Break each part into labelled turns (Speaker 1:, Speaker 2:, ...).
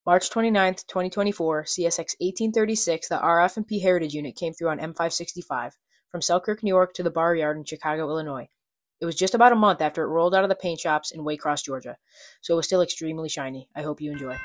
Speaker 1: March 29th, 2024, CSX 1836, the RF&P Heritage Unit came through on M565, from Selkirk, New York to the Bar Yard in Chicago, Illinois. It was just about a month after it rolled out of the paint shops in Waycross, Georgia, so it was still extremely shiny. I hope you enjoy.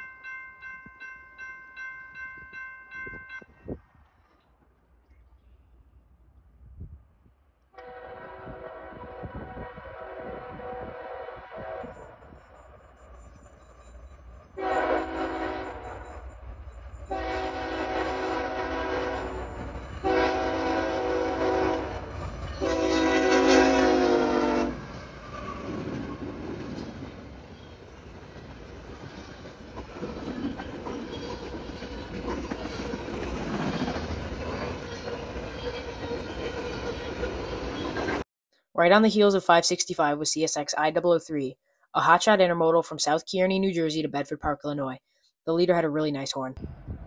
Speaker 1: Right on the heels of 565 was CSX I-003, a hotshot intermodal from South Kearney, New Jersey to Bedford Park, Illinois. The leader had a really nice horn.